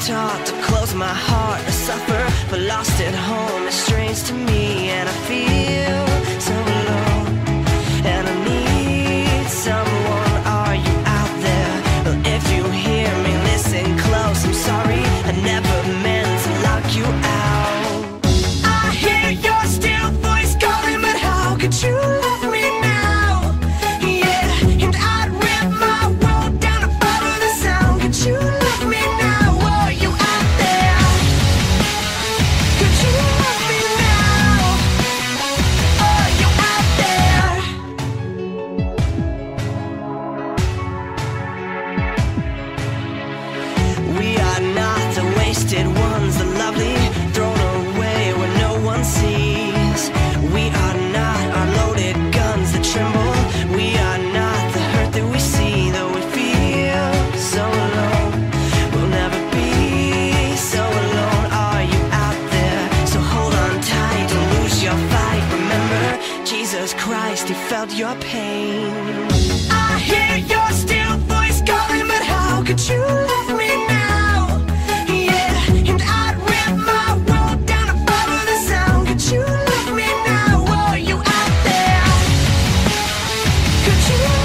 taught to close my heart, to suffer, but lost at home is strange to me. And I feel so alone, and I need someone. Are you out there? Well, if you hear me, listen close. I'm sorry, I never meant to lock you out. I hear your still voice calling, but how could you love me now? Yeah, and I'd rip my world down to follow the sound. Could you love me now? Are you out there? Could you love me now? Are you out there? We are not the wasted ones, the lovely, thrown away where no one sees. We are not our loaded guns that tremble. We are not the hurt that we see, though we feel so alone. We'll never be so alone. Are you out there? So hold on tight, don't lose your fight. Remember, Jesus Christ, He felt your pain. I hear your still voice calling, but how could you love me now? Yeah, and I'd rip my world down to follow the sound. Could you love me now? Are you out there? Could you